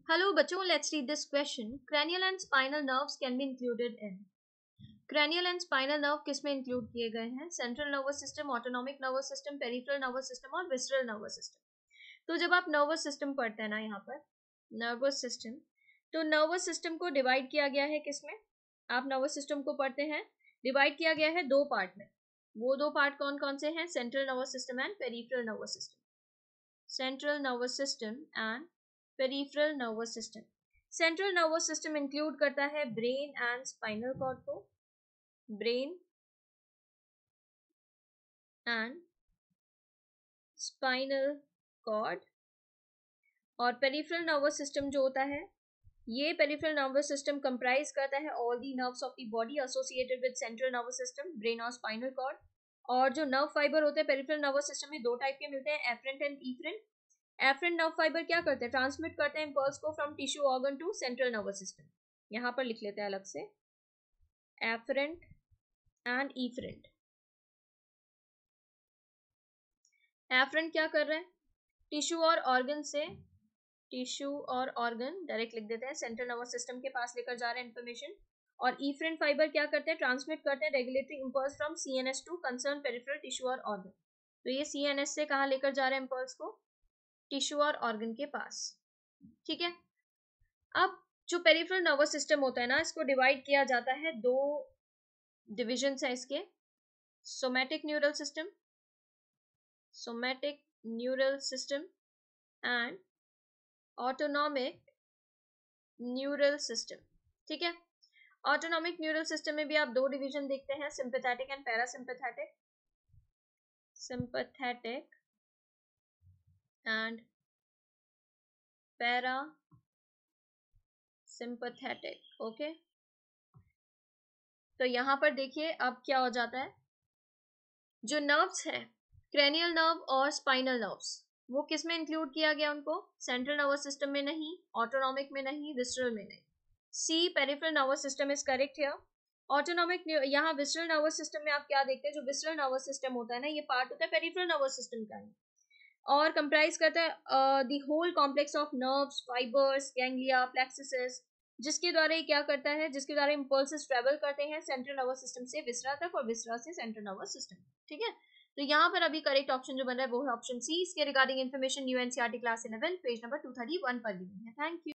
Hello बच्चों, let's read this question. Cranial and spinal nerves can be included in. Cranial and spinal nerve किस में include किए गए हैं? Central nervous system, autonomic nervous system, peripheral nervous system और visceral nervous system. तो जब आप nervous system पढ़ते हैं ना यहाँ पर nervous system, तो nervous system को divide किया गया है किस में? आप nervous system को पढ़ते हैं divide किया गया है दो पार्ट में. वो दो पार्ट कौन कौन से हैं? Central nervous system and peripheral nervous system. Central nervous system and peripheral nervous system. Central nervous system include करता है ब्रेन एंड स्पाइनल कॉर्ड को, ब्रेन एंड स्पाइनल कॉर्ड. और पेरिफेरल नर्वस सिस्टम जो होता है, ये पेरिफेरल नर्वस सिस्टम कंप्राइज करता है all the nerves of the body associated with central nervous system, brain और स्पाइनल कॉर्ड. और जो नर्व फाइबर होते हैं पेरिफेरल नर्वस सिस्टम में दो टाइप के मिलते हैं, afferent and efferent. Afferent nerve fibre क्या करते हैं? ट्रांसमिट करते हैं इंपल्स को from tissue organ to central nervous system. यहां पर लिख लेते हैं अलग से, एफरेंट एंड इफरेंट. एफरेंट क्या कर रहे हैं? टिश्यू और ऑर्गन से, टिश्यू और ऑर्गन डायरेक्ट लिख देते हैं, सेंट्रल नर्वस सिस्टम के पास लेकर जा रहे हैं इंफॉर्मेशन. और इफरेंट फाइबर क्या करते हैं? ट्रांसमिट करते हैं regulatory impulse from CNS to concern peripheral tissue और ऑर्गन. तो ये सीएनएस से कहां लेकर जा रहे हैं इंपल्स को? टिश्यू और ऑर्गन के पास. ठीक है. अब जो पेरिफेरल नर्वस सिस्टम होता है ना, इसको डिवाइड किया जाता है, दो डिविजन्स है इसके, somatic neural system, somatic neural system and autonomic neural system. ठीक है. ऑटोनॉमिक न्यूरल सिस्टम में भी आप दो डिवीजन देखते हैं, sympathetic and parasympathetic, sympathetic and parasympathetic. Okay. तो यहां पर देखिए अब क्या हो जाता है, जो नर्व्स है, क्रेनियल नर्व और स्पाइनल नर्व्स, वो किस में इंक्लूड किया गया? उनको सेंट्रल नर्वस सिस्टम में नहीं, ऑटोनॉमिक में नहीं, विसरल में नहीं. See peripheral nervous system is correct here. Autonomic, यहाँ विसरल नर्वस सिस्टम में आप क्या देखते हैं? जो विसरल नर्वस सिस्टम होता है ना, ये पार्ट होता है पेरिफेरल नर्वस सिस्टम का ही, और कंप्राइज करता है the whole complex of nerves, fibres, ganglia, plexus, जिसके द्वारा ये क्या करता है? जिसके द्वारा इंपल्सेस ट्रेवल करते हैं सेंट्रल नर्वस सिस्टम से विसरा तक और विसरा से सेंट्रल नर्वस सिस्टम. ठीक है. तो यहाँ पर अभी करेक्ट ऑप्शन जो बन रहा है वो है ऑप्शन सी. इसके regarding information you NCERT class 11 page number 231 पर दी है. Thank you.